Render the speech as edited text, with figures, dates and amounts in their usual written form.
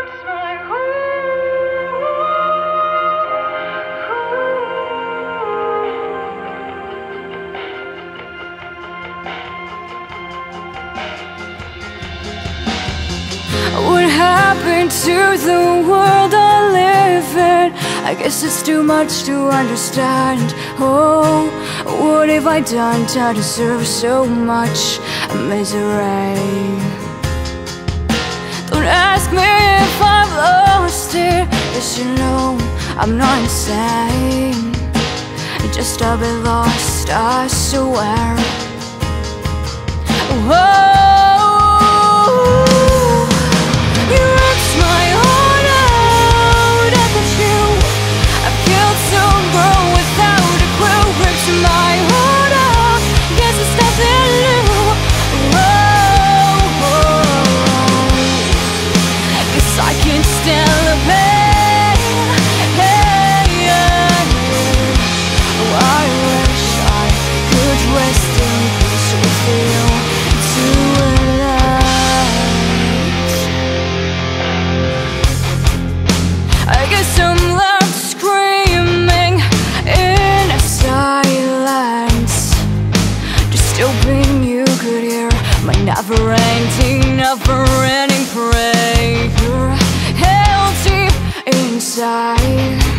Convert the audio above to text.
What happened to the world I live in? I guess it's too much to understand. Oh, what have I done to deserve so much misery? Don't ask me if I've lost it, 'cause you know I'm not insane. Just a bit lost, I swear. Whoa. I'm left screaming in silence, just hoping you could hear my never-ending prayer held deep inside.